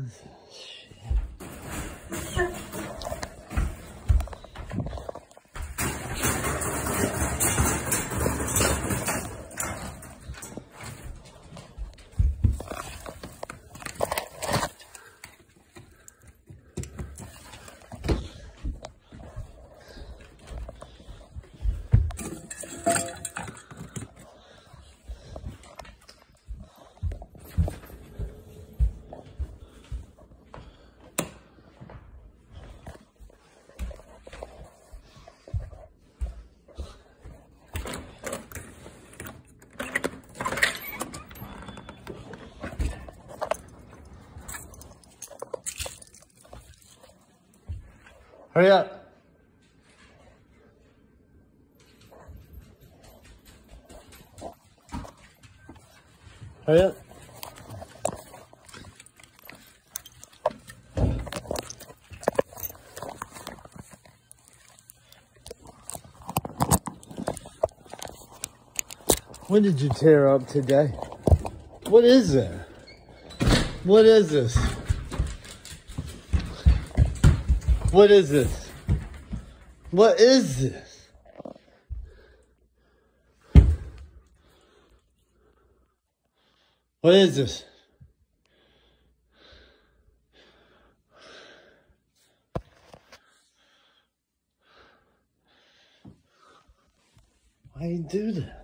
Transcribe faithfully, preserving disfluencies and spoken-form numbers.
Hurry up. Hurry up. What did you tear up today? What is that? What is this? What is this? What is this? What is this? Why you do that?